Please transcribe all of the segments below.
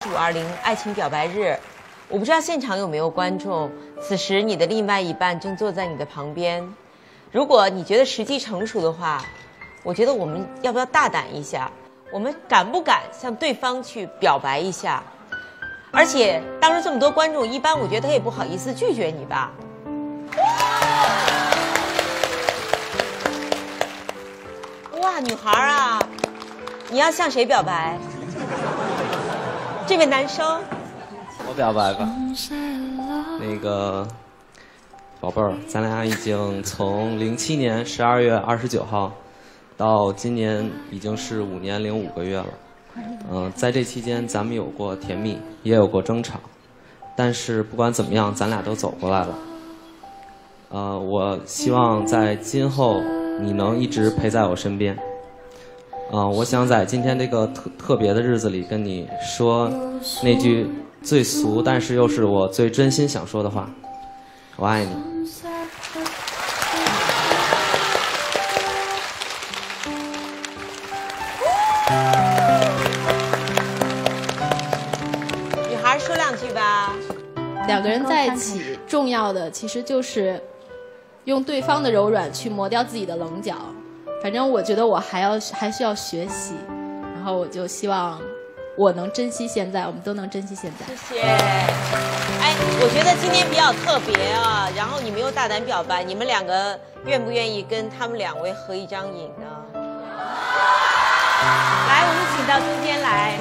520爱情表白日，我不知道现场有没有观众，此时你的另外一半正坐在你的旁边。如果你觉得时机成熟的话，我觉得我们要不要大胆一下？我们敢不敢向对方去表白一下？而且当着这么多观众，一般我觉得他也不好意思拒绝你吧。哇，女孩啊，你要向谁表白？这位男生， 我表白吧。那个宝贝儿，咱俩已经从07年12月29号到今年已经是5年0.5个月了。在这期间，咱们有过甜蜜，也有过争吵，但是不管怎么样，咱俩都走过来了。我希望在今后你能一直陪在我身边。我想在今天这个特别的日子里跟你说那句最俗，但是又是我最真心想说的话：我爱你。 女孩说两句吧。 两个人在一起，重要的其实就是用对方的柔软去磨掉自己的棱角。反正我觉得我还需要学习，然后我就希望我能珍惜现在，我们都能珍惜现在。 谢谢。哎，我觉得今天比较特别啊，然后你们又大胆表白，你们两个愿不愿意跟他们两位合一张影呢？来，我们请到中间来。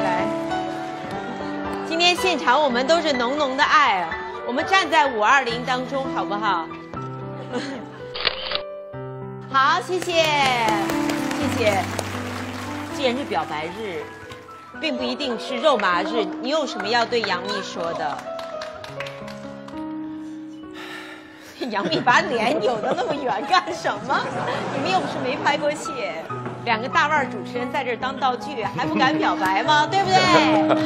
今天现场我们都是浓浓的爱啊，我们站在520当中，好不好？好，谢谢。既然是表白日，并不一定是肉麻日，你有什么要对杨幂说的？杨幂把脸扭得那么远干什么？你们又不是没拍过戏，两个大腕主持人在这儿当道具，还不敢表白吗？对不对？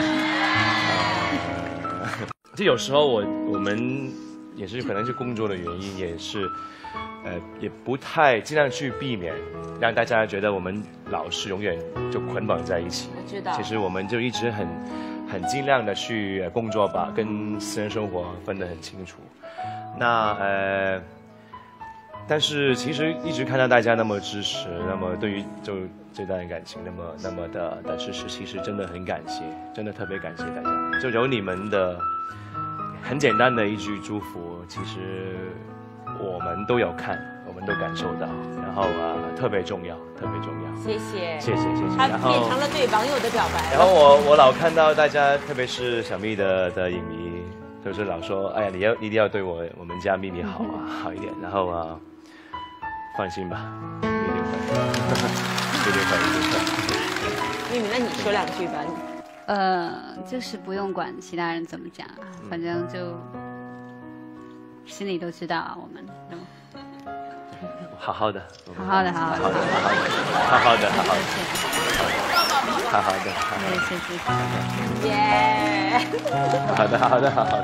就有时候我们也是可能是工作的原因，也是。也不太尽量去避免让大家觉得我们老是永远就捆绑在一起。 我知道。 其实我们就一直很尽量的去工作吧，跟私人生活分得很清楚。那但是其实一直看到大家那么支持，那么对于就这段感情那么的支持，其实真的很感谢，真的特别感谢大家。就有你们的很简单的一句祝福，其实。我们都有看，我们都感受到，然后特别重要。 谢谢。 他变成了对网友的表白。 然后我老看到大家，特别是小蜜的影迷，就是老说，哎呀，你一定要对我们家秘密好好一点。然后放心吧，一定会。 秘密，那你说两句吧。 就是不用管其他人怎么讲，反正就。心里都知道啊，我们好好的， 谢谢， 耶， 好的。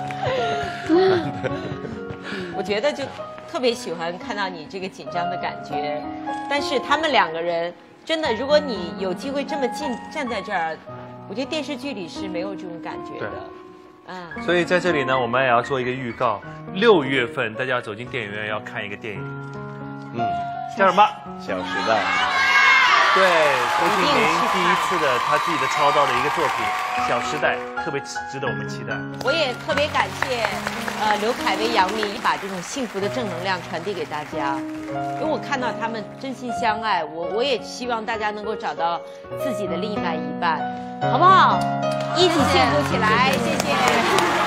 我觉得就特别喜欢看到你这个紧张的感觉，但是他们两个人真的，如果你有机会这么近站在这儿，我觉得电视剧里是没有这种感觉的。 所以在这里呢，我们也要做一个预告，6月份大家走进电影院要看一个电影，叫什么？ 《小时代》。 对，郭敬明第一次的他自己的操刀的一个作品《小时代》，特别值得我们期待。 我也特别感谢刘恺威、杨幂把这种幸福的正能量传递给大家，因为我看到他们真心相爱，我也希望大家能够找到自己的另外一半，好不好？一起幸福起来，谢谢。